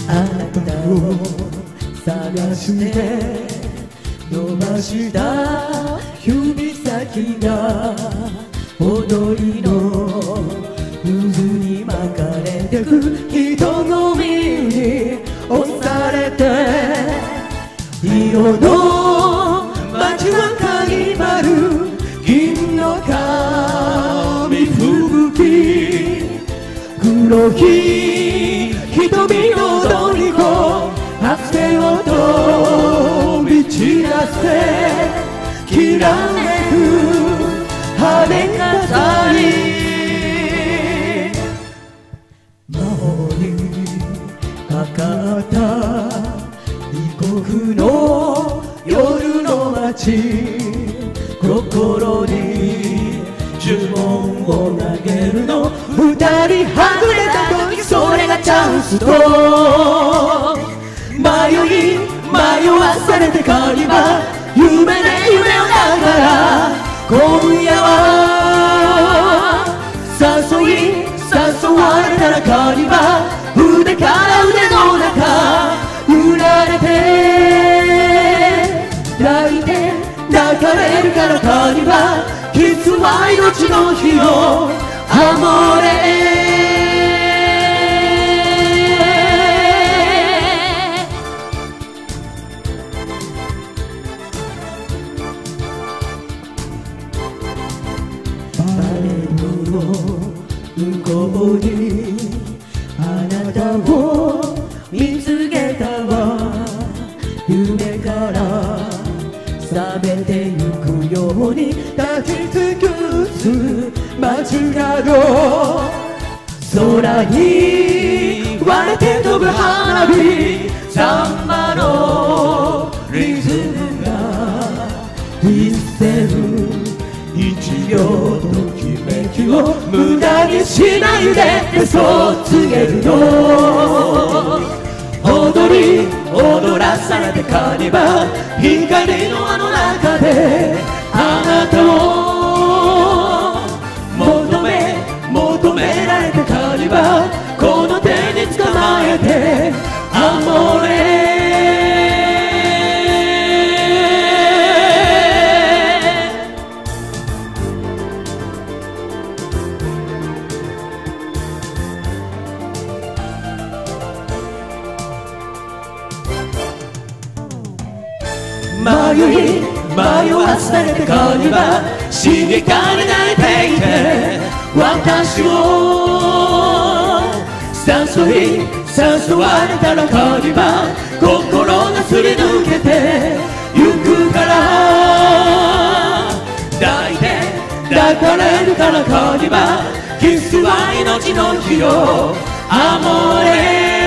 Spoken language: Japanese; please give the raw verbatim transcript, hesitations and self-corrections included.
あなたを探して伸ばした指先が踊りの渦に巻かれてく人混みに押されて色の街はカニバル銀の紙吹雪黒き瞳の踊り子拍手を飛び散らせきらめく羽飾り魔法にかかった異国の夜の街心に呪文を投げるの二人はぐれた時それがチャンスと迷い迷わされてカニバ夢で夢をながら今夜は誘い誘われたらカニバ腕から腕の中揺られて抱いて抱かれるからカニバキスは命の火をアモーレバレーの向こうにあなたを見つけたわ夢から覚めてゆくように立ち尽くす街角空に割れて飛ぶ花火サンバのリズムが一線一秒ときめきを無駄にしないでってそう告げるの踊り踊らされてカニバ光の輪の中であなたを求め求められてカニバこの手に捕まえてアモーレ迷い迷わされてカニバ刺激かに泣いていて私を誘い誘われたらカニバ心がすり抜けてゆくから抱いて抱かれるからカニバキスは命の火よアモーレ